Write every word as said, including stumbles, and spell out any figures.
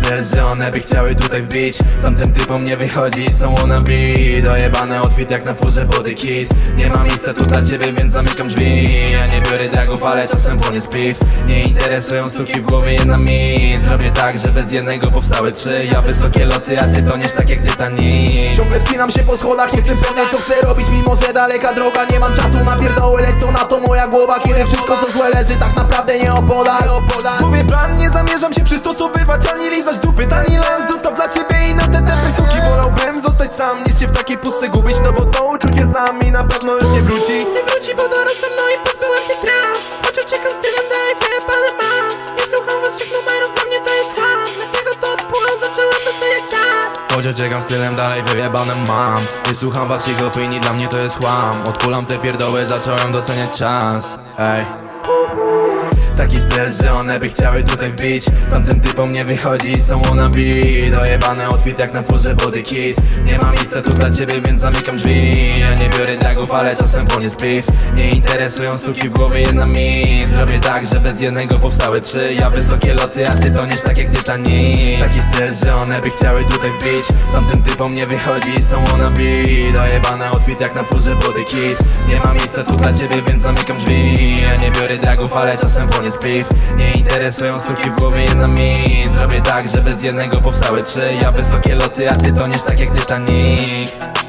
styl, że one by chciały tutaj wbić. Tamtym typom nie wychodzi, są wannabe. Dojebane outfit jak na furze body kit. Nie ma miejsca tu dla ciebie, więc zamykam drzwi. Ja nie biorę dragów, ale czasem płonie spiw. Nie interesują suki w głowie, jedna mi. Zrobię tak, że bez jednego powstały trzy. Ja wysokie loty, a ty toniesz tak jak Titanic. Ciągle spinam się po schodach, jestem pewny co chcę robić, mimo że daleka droga. Nie mam czasu na pierdoły, lecą na to moja głowa. Kiedy wszystko co złe leży, tak naprawdę nie opodal. Mówię plan, nie zamierzam się przystosowywać, ani lizać dupy. Tani lans zostaw dla siebie i na te tepy suki. Wolałbym zostać sam, niż się w takiej pustce gubić. No bo to uczucie z nami na pewno już nie wróci. Nie wróci, bo dorosłem, no i pozbyłem się traw. Choć uciekam stylem dalej, wyjebane mam. Nie słucham waszych numerów, dla mnie to jest chłam. Dlatego to odpulam, zacząłem doceniać czas. Choć uciekam stylem dalej, wyjebane mam. Nie słucham waszych opinii, dla mnie to jest chłam. Odkulam te pierdoły, zacząłem doceniać czas. Ej. Taki styl, że one by chciały tutaj wbić. Tamtym typom nie wychodzi, są wannabe. Dojebane outfit jak na furze body kit. Nie ma miejsca tu dla ciebie, więc zamykam drzwi. Ja nie biorę dragów, ale czasem płonie spiw. Nie interesują suki w głowie, jedna mi. Zrobię tak, że bez jednego powstały trzy. Ja wysokie loty, a ty toniesz tak jak Titanic. Taki styl, że one by chciały tutaj wbić. Tamtym typom nie wychodzi, są wannabe. Dojebane outfit jak na furze body kit. Nie ma miejsca tu dla ciebie, więc zamykam drzwi. Ja nie biorę dragów, ale czasem płonie spiw. Nie interesują suki w głowie, jedna mi. Zrobię tak, że bez jednego powstały trzy. Ja wysokie loty, a ty toniesz tak jak Titanic.